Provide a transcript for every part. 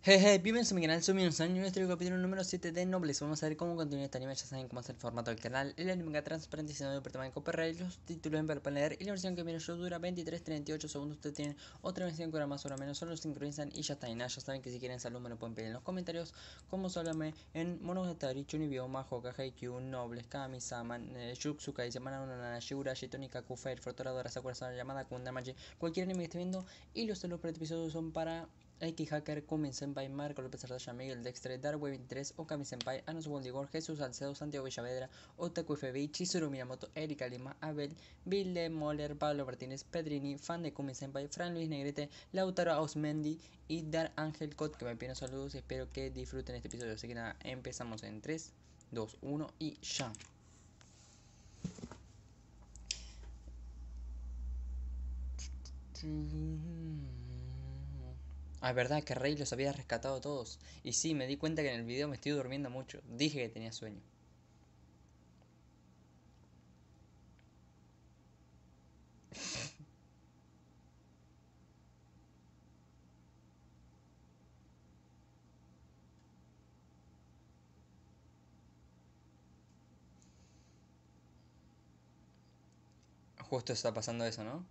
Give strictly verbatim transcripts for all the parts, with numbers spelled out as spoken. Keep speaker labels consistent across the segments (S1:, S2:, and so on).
S1: Jeje, bienvenidos a mi canal, soy Minosan y en este capítulo número siete de Nobles. Vamos a ver cómo continuar este anime, ya saben cómo es el formato del canal. El anime que transparente y no tema de copyright, los títulos en para leer y la versión que viene yo dura veintitrés a treinta y ocho segundos. Ustedes tienen otra versión que dura más o menos, solo sincronizan y ya está. Y nada, ya saben que si quieren salud me lo pueden pedir en los comentarios. Como sólame en Monogatari, Chunibioma, Hoka, Haikyuu, Nobles, Kami-sama, eh, Jutsukai, Semana uno, Nana, Shigura, Shitoni, Kaku, Fire, Fortoradora, Sakura, Sama, Yamada, Kundamachi, cualquier anime que esté viendo. Y los saludos para este episodio son para X Hacker, Kumin Senpai, Marco López Ardaya, Miguel Dextre, Darway veintitrés, Okami Senpai, Anos Bondigor, Jesús Salcedo, Santiago Villavedra, Otaku F B I, Chizuru Miyamoto, Erika Lima, Abel, Ville Moller, Pablo Martínez, Pedrini, fan de Kumin Senpai, Fran Luis Negrete, Lautaro Ausmendi y Dar Ángel Cot, que me piden saludos. Espero que disfruten este episodio. Así que nada, empezamos en tres, dos, uno y ya. Ah, es verdad que Rey los había rescatado a todos. Y sí, me di cuenta que en el video me estoy durmiendo mucho. Dije que tenía sueño. Justo está pasando eso, ¿no?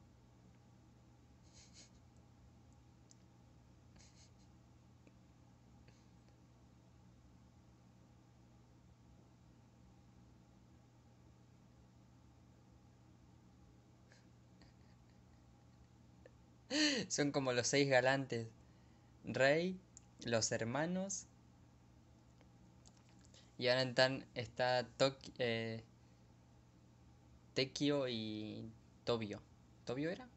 S1: Son como los seis galantes. Rey, los hermanos. Y ahora están, está Toki, eh, Tekio y Tobio. ¿Tobio era?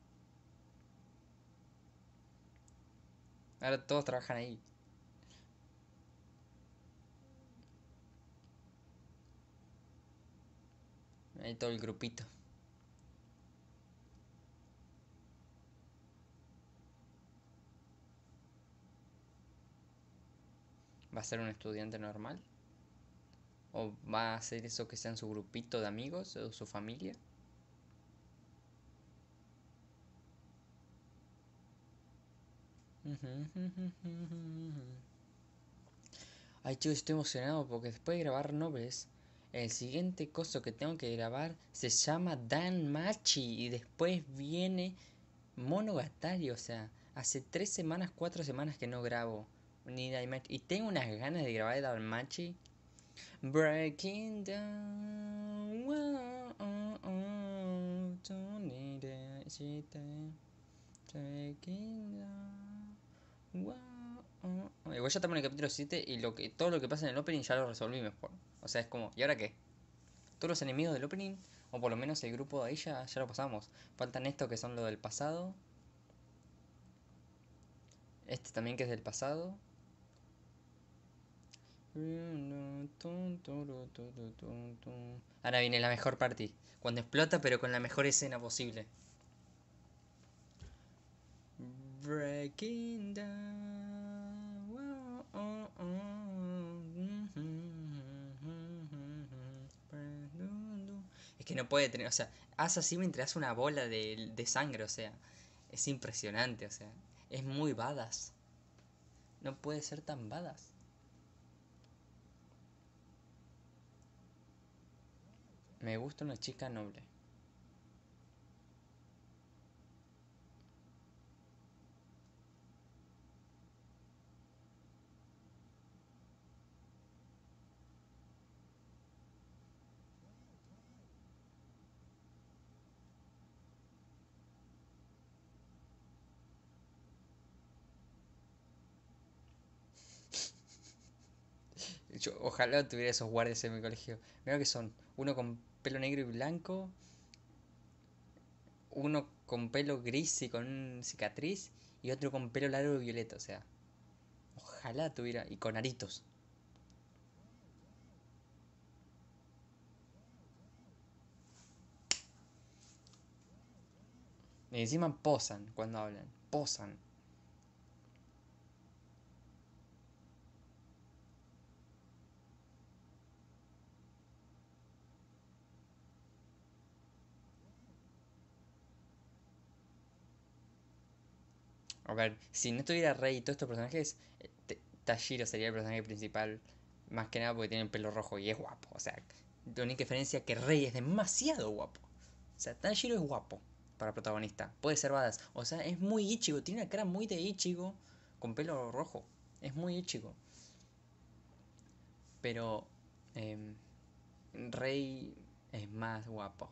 S1: Ahora todos trabajan ahí. Ahí todo el grupito. ¿Va a ser un estudiante normal? ¿O va a hacer eso que sean su grupito de amigos o su familia? Ay, chicos, estoy emocionado porque después de grabar Nobles, el siguiente coso que tengo que grabar se llama Dan Machi y después viene Monogatari. O sea, hace tres semanas, cuatro semanas que no grabo ni Dan Machi y tengo unas ganas de grabar Dan Machi. Breaking down, wow, oh, oh, don't need it, she taking down, wow, oh, oh. Igual ya estamos en el capítulo siete y lo que, todo lo que pasa en el opening ya lo resolví mejor. O sea, es como, ¿y ahora qué? Todos los enemigos del opening, o por lo menos el grupo de ahí ya, ya lo pasamos. Faltan estos que son lo del pasado. Este también que es del pasado. Ahora viene la mejor parte. Cuando explota, pero con la mejor escena posible. Breaking down. Wow, oh, oh, mm, Es que no puede tener, o sea, hace así mientras hace una bola de, de sangre, o sea, es impresionante, o sea, es muy badass. No puede ser tan badass. Me gusta una chica noble. Yo, ojalá tuviera esos guardias en mi colegio. Mira que son uno con pelo negro y blanco, uno con pelo gris y con cicatriz, y otro con pelo largo y violeta. O sea, ojalá tuviera. Y con aritos. Y encima posan cuando hablan. Posan. A ver, si no estuviera Rey y todos estos personajes, eh, T- Tashiro sería el personaje principal. Más que nada porque tiene el pelo rojo y es guapo. O sea, la única diferencia es que Rey es demasiado guapo. O sea, Tanjiro es guapo para protagonista. Puede ser badass. O sea, es muy Ichigo. Tiene una cara muy de Ichigo con pelo rojo. Es muy Ichigo. Pero em, Rey es más guapo.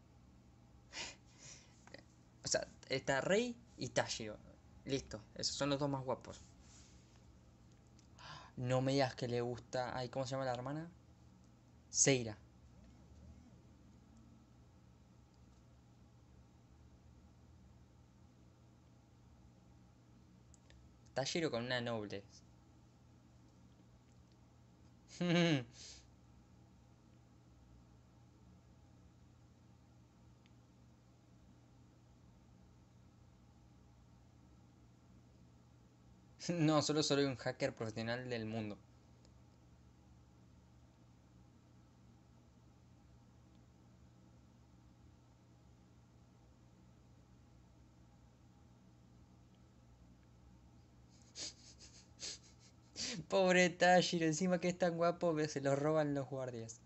S1: O sea, está Rey y Tanjiro. Listo. Esos son los dos más guapos. No me digas que le gusta... Ay, ¿cómo se llama la hermana? Seira. Tanjiro con una noble. No, solo soy un hacker profesional del mundo. Pobre Tashiro, encima que es tan guapo, se lo roban los guardias.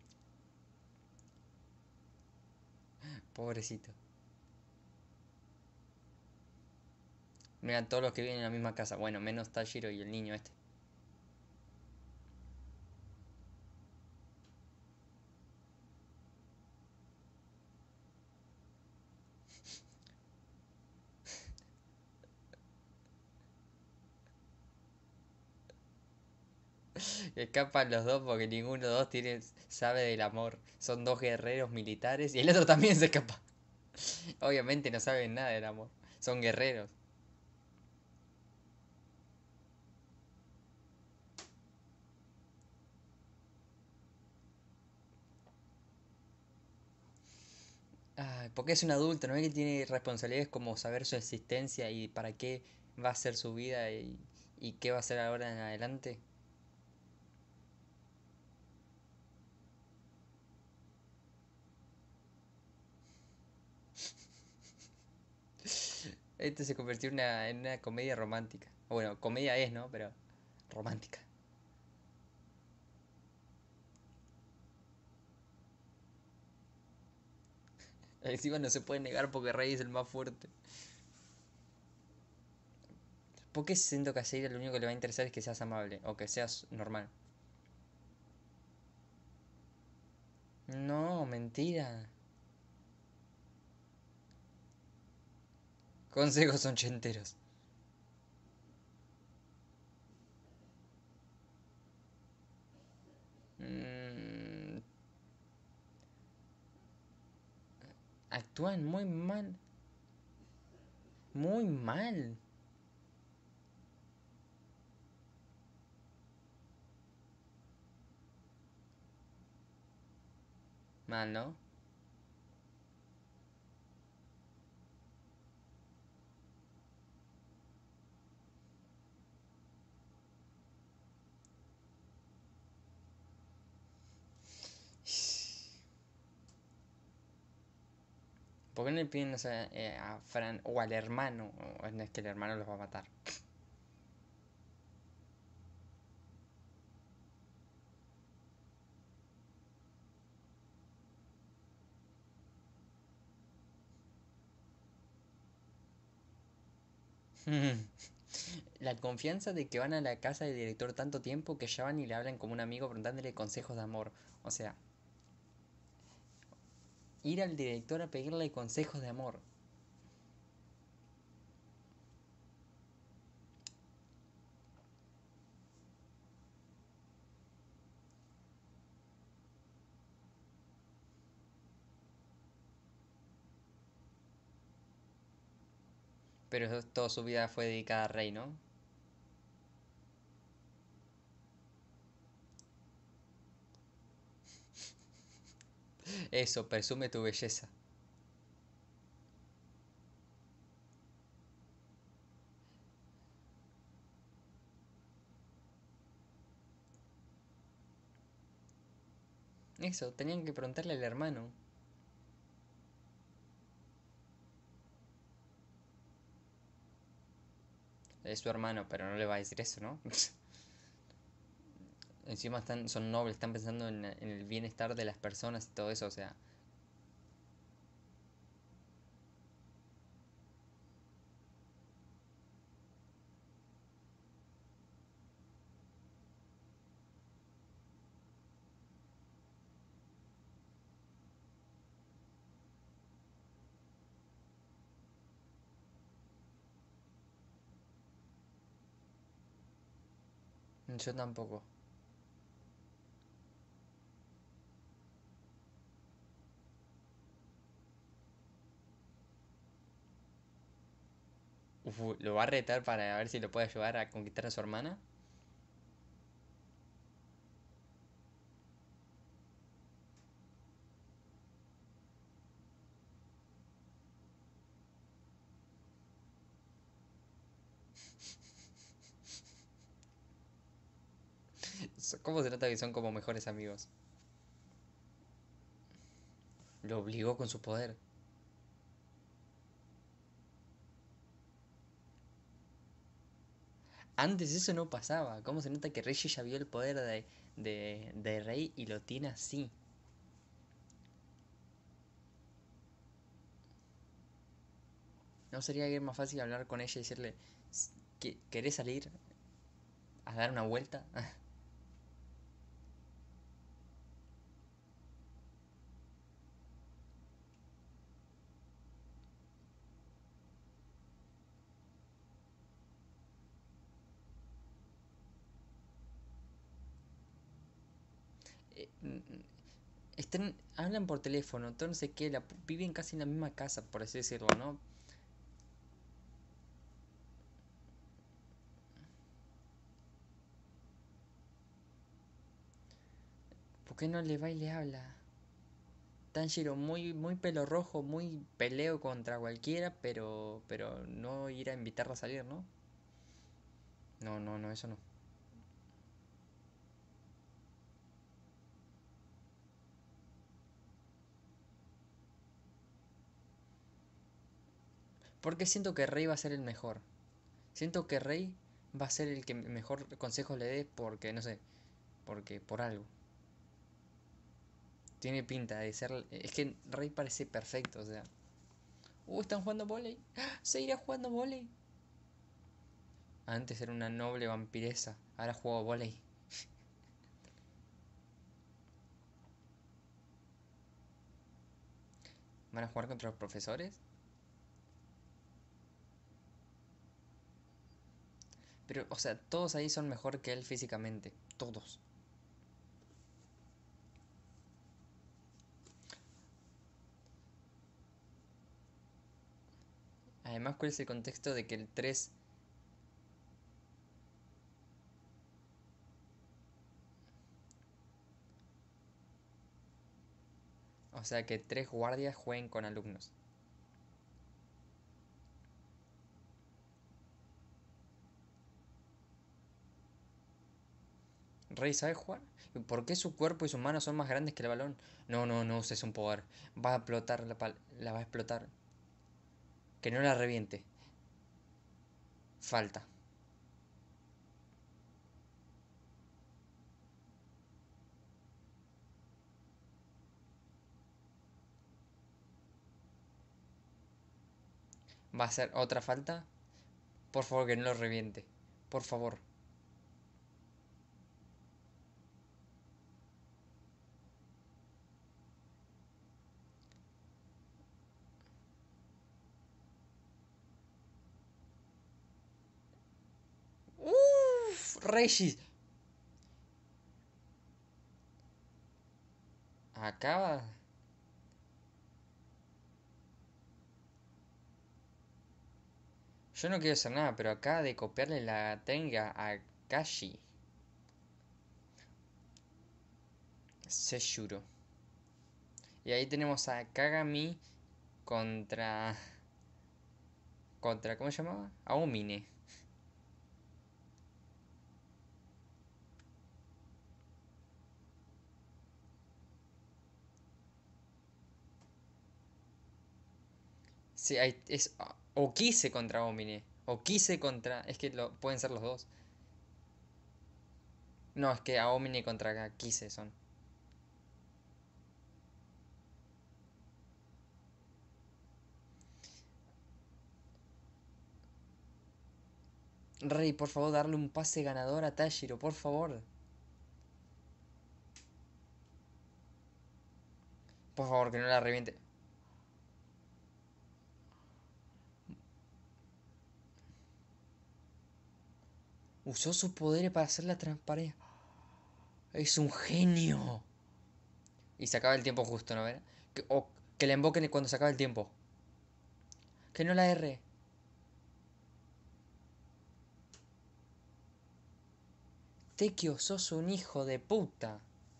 S1: Pobrecito. Miran todos los que viven en la misma casa. Bueno, menos Tashiro y el niño este. Escapan los dos porque ninguno de los dos tiene, sabe del amor. Son dos guerreros militares y el otro también se escapa. Obviamente no saben nada del amor. Son guerreros. Ay, porque es un adulto, ¿no? Es que tiene responsabilidades como saber su existencia y para qué va a ser su vida y, y qué va a hacer ahora en adelante. Este se convirtió en una, en una comedia romántica. O bueno, comedia es, ¿no? Pero romántica. Encima no se puede negar porque Rey es el más fuerte. ¿Por qué siento que a Seira lo único que le va a interesar es que seas amable o que seas normal? No, mentira. Consejos ochenteros. Mm, actúan muy mal. Muy mal. Mal, ¿no? ¿Por qué no le piden, o sea, eh, a Fran o al hermano? O no es que el hermano los va a matar. La confianza de que van a la casa del director tanto tiempo que ya van y le hablan como un amigo preguntándole consejos de amor. O sea, ir al director a pedirle consejos de amor. Pero eso- toda su vida fue dedicada a Rey, ¿no? Eso, presume tu belleza. Eso, tenían que preguntarle al hermano. es su hermano, pero no le va a decir eso, ¿no? Encima están, son nobles, están pensando en, en el bienestar de las personas y todo eso, o sea. Yo tampoco. Uf, ¿lo va a retar para ver si lo puede ayudar a conquistar a su hermana? ¿Cómo se nota que son como mejores amigos? Lo obligó con su poder. Antes eso no pasaba. ¿Cómo se nota que Reggie ya vio el poder de, de, de Rey y lo tiene así? ¿No sería que más fácil hablar con ella y decirle, "¿Qué- ¿querés salir a dar una vuelta?" Eh, mm, Están, hablan por teléfono, todo no sé qué, la, viven casi en la misma casa, por así decirlo, ¿no? ¿Por qué no le va y le habla? Tanjiro muy, muy pelo rojo, muy peleo contra cualquiera, pero, pero no ir a invitarla a salir, ¿no? No, no, no, eso no. Porque siento que Rey va a ser el mejor. Siento que Rey va a ser el que mejor consejo le dé porque, no sé, porque por algo. Tiene pinta de ser... Es que Rey parece perfecto, o sea. Uh, están jugando volei. ¡Ah! Se irá jugando volei. Antes era una noble vampiresa, ahora juego volei. ¿Van a jugar contra los profesores? Pero, o sea, todos ahí son mejor que él físicamente. Todos. Además, ¿cuál es el contexto de que el tres... O sea, que tres guardias jueguen con alumnos? ¿Rey sabe jugar? ¿Por qué su cuerpo y sus manos son más grandes que el balón? No, no, no uses un poder. Va a explotar la pal... La va a explotar. Que no la reviente. Falta. Va a ser otra falta. Por favor, que no lo reviente. Por favor. Uff, Regis. Acaba. Yo no quiero hacer nada, pero acaba de copiarle la técnica a Kashi. Se juro. Y ahí tenemos a Kagami contra... Contra, ¿cómo se llamaba? Aomine. Sí, hay, es Okise contra Aomine. O Kise contra... Es que lo... pueden ser los dos. No, es que Aomine contra Kise son. Rey, por favor, darle un pase ganador a Tashiro, por favor. Por favor, que no la reviente. Usó sus poderes para hacer la transparencia. Es un genio. Y se acaba el tiempo justo, ¿no? ¿Verdad? Que, o que la invoquen cuando se acaba el tiempo. Que no la erre. Tekio, sos un hijo de puta.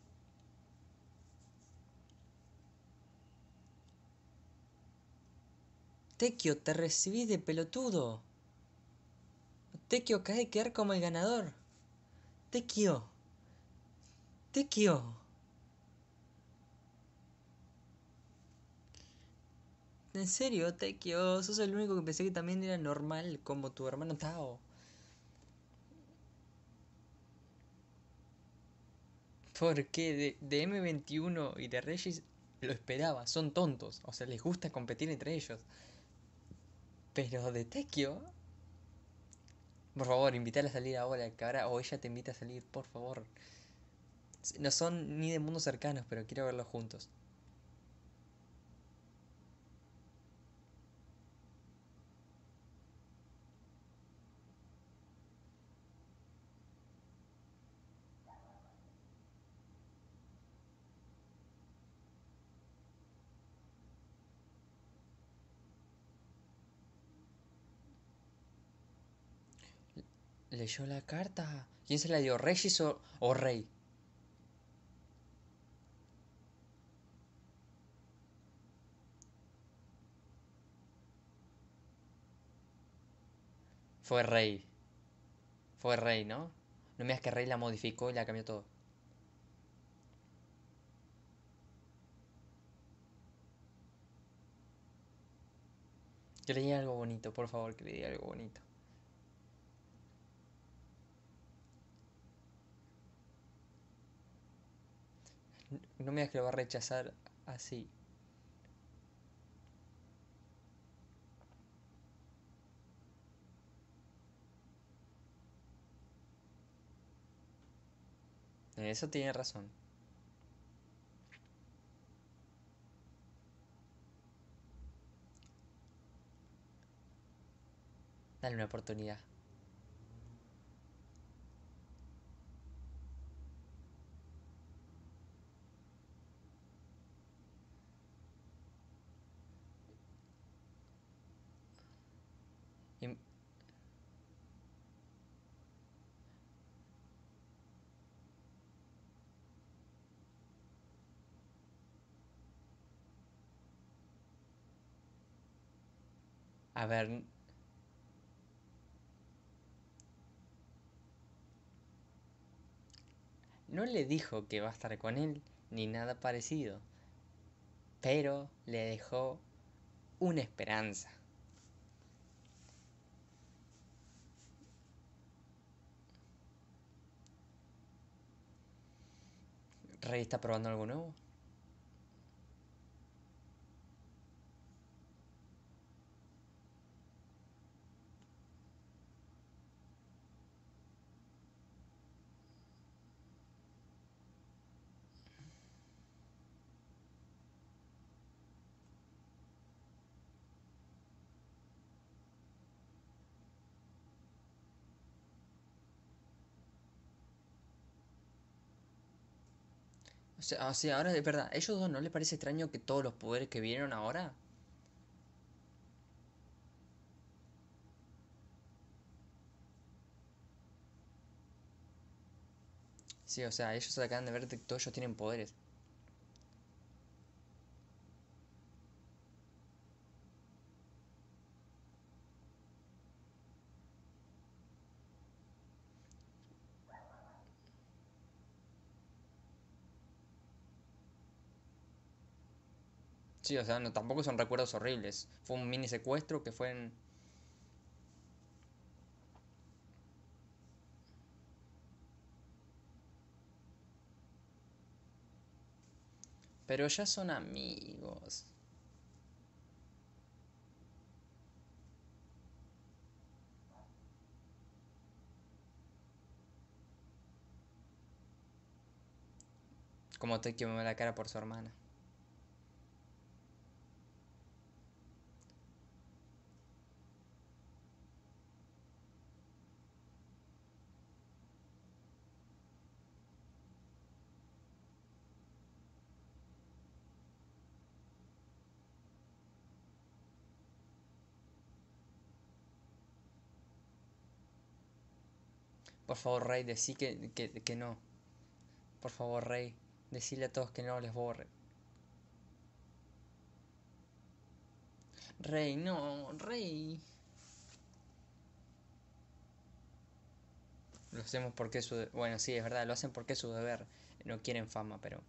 S1: Tekio, te recibís de pelotudo. Tekio acaba de quedar como el ganador. Tekio. Tekio. En serio, Tekio, sos el único que pensé que también era normal, como tu hermano Tao. Porque de, de eme veintiuno y de Regis lo esperaba, son tontos, o sea, les gusta competir entre ellos. Pero de Tekio, por favor, invítala a salir ahora, que ahora o ella te invita a salir, por favor. No son ni de mundos cercanos, pero quiero verlos juntos. ¿Leyó la carta? ¿Quién se la dio? ¿Regis o, o Rey? Fue Rey. Fue Rey, ¿no? No me digas que Rey la modificó y la cambió todo. Que le diga algo bonito, por favor, que le diga algo bonito. No me digas que lo va a rechazar así. En eso tiene razón. Dale una oportunidad. Y- a ver, no le dijo que va a estar con él, ni nada parecido. Pero le dejó una esperanza. Rey está probando algo nuevo. O sea, o sea, ahora es verdad, ¿a ellos dos no les parece extraño que todos los poderes que vieron ahora? Sí, o sea, ellos acaban de ver que todos ellos tienen poderes. Sí, o sea, no, tampoco son recuerdos horribles. Fue un mini secuestro que fue en... Pero ya son amigos. Como Tokio me ve la cara por su hermana. Por favor, Rey, decí que, que, que no. Por favor, Rey, decile a todos que no les borre. Rey, no, Rey. Lo hacemos porque es su... de- Bueno, sí, es verdad, lo hacen porque es su deber. No quieren fama, pero...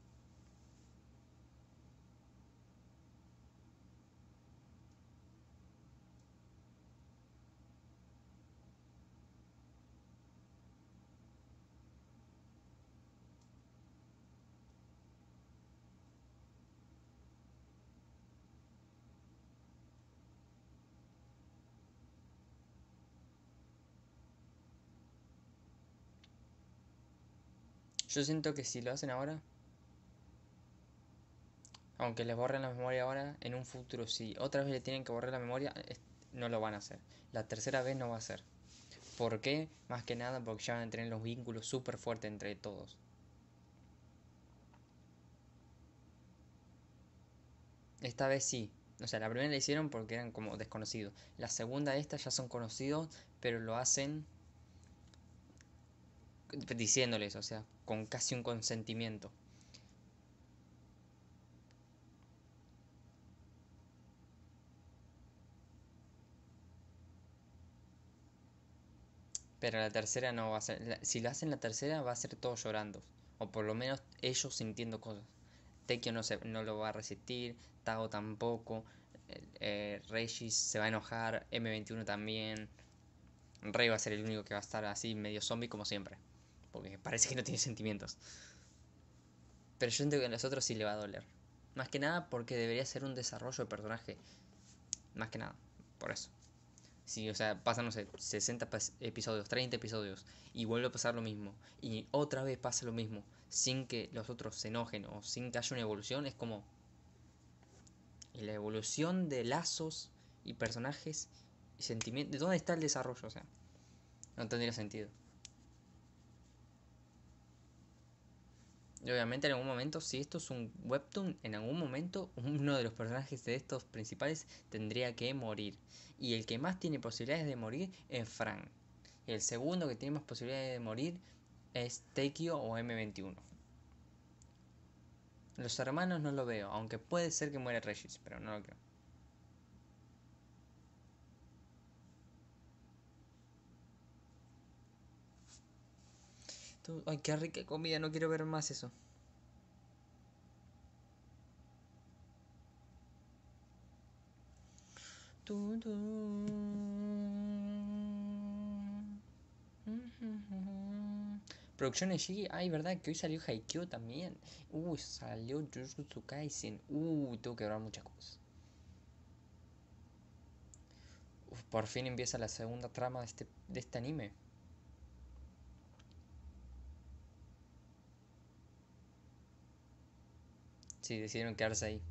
S1: Yo siento que si lo hacen ahora, aunque les borren la memoria ahora, en un futuro, si otra vez le tienen que borrar la memoria, es- no lo van a hacer. La tercera vez no va a ser. ¿Por qué? Más que nada porque ya van a tener los vínculos súper fuertes entre todos. Esta vez sí. O sea, la primera la hicieron porque eran como desconocidos. La segunda, esta ya son conocidos, pero lo hacen diciéndoles, o sea, con casi un consentimiento. Pero la tercera no va a ser. la- Si lo hacen la tercera, va a ser todos llorando. O por lo menos ellos sintiendo cosas. Tekio no, se, no lo va a resistir. Tao tampoco. eh, eh, Regis se va a enojar. M veintiuno también. Rey va a ser el único que va a estar así medio zombie como siempre. Porque parece que no tiene sentimientos. Pero yo siento que a los otros sí le va a doler. Más que nada porque debería ser un desarrollo de personaje. Más que nada. Por eso. Si, o sea, pasan, no sé, sesenta episodios, treinta episodios, y vuelve a pasar lo mismo, y otra vez pasa lo mismo, sin que los otros se enojen o sin que haya una evolución, es como. Y la evolución de lazos y personajes y sentimientos. ¿Dónde está el desarrollo? O sea, no tendría sentido. Y obviamente en algún momento, si esto es un webtoon, en algún momento uno de los personajes de estos principales tendría que morir. Y el que más tiene posibilidades de morir es Frank. El segundo que tiene más posibilidades de morir es Teikyo o M veintiuno. Los hermanos no lo veo, aunque puede ser que muera Regis, pero no lo creo. Ay, qué rica comida, no quiero ver más eso. Producciones Shigi, ay, verdad que hoy salió Haikyuu también. Uy, salió Jujutsu Kaisen. Uy, tengo que ver muchas cosas. Uf, por fin empieza la segunda trama de este, de este anime. Sí, decidieron quedarse ahí.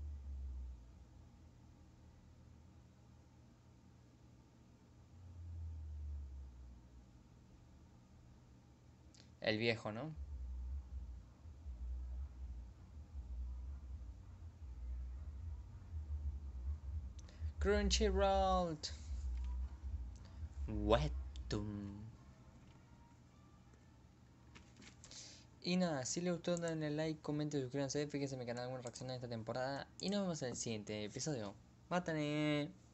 S1: El viejo, ¿no? Crunchyroll. Webtoon. Y nada, si les gustó denle like, comenten, suscríbanse, fíjense en mi canal alguna reacción de esta temporada. Y nos vemos en el siguiente episodio. ¡Mátane!